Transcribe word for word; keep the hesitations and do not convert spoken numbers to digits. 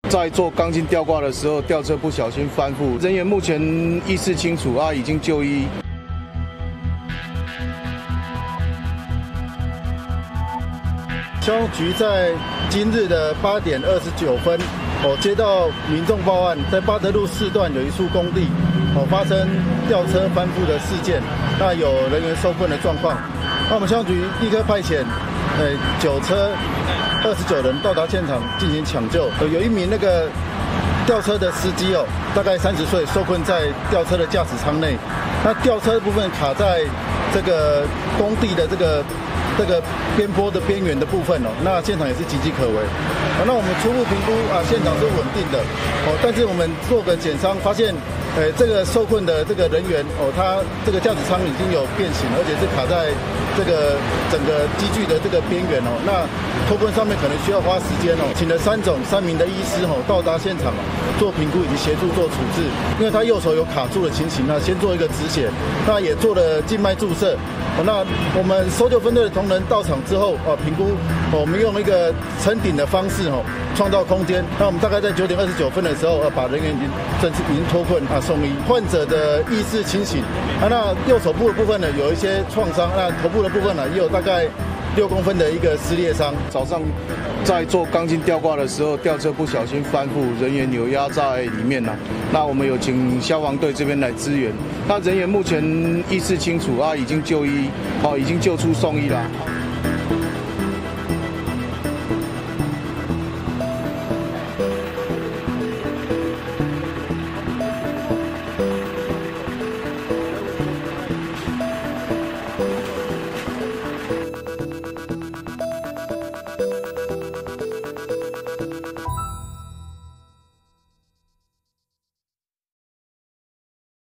在做钢筋吊挂的时候，吊车不小心翻覆，人员目前意识清楚啊，已经就医。 消防局在今日的八点二十九分，哦，接到民众报案，在八德路四段有一处工地，哦，发生吊车翻覆的事件，那有人员受困的状况。那我们消防局立刻派遣，呃，九车二十九人到达现场进行抢救。呃，有一名那个吊车的司机哦，大概三十岁，受困在吊车的驾驶舱内。那吊车部分卡在这个工地的这个。这个边坡的边缘的部分哦，那现场也是岌岌可危。啊，那我们初步评估啊，现场是稳定的哦，但是我们做个检伤，发现，呃，这个受困的这个人员哦，他这个驾驶舱已经有变形，而且是卡在这个整个机具的这个边缘哦。那脱困上面可能需要花时间哦，请了三种三名的医师哦到达现场做评估以及协助做处置，因为他右手有卡住的情形，那先做一个止血，那也做了静脉注射。哦，那我们搜救分队的同仁到场之后，啊，评估，哦，我们用一个撑顶的方式，哦，创造空间。那我们大概在九点二十九分的时候，呃，把人员已经正式已经脱困啊送医。患者的意识清醒，啊，那右手部的部分呢有一些创伤，那头部的部分呢也有大概六公分的一个撕裂伤。 早上在做钢筋吊挂的时候，吊车不小心翻覆，人员有压在里面了。那我们有请消防队这边来支援。那人员目前意识清楚啊，已经就医，哦，已经救出送医了。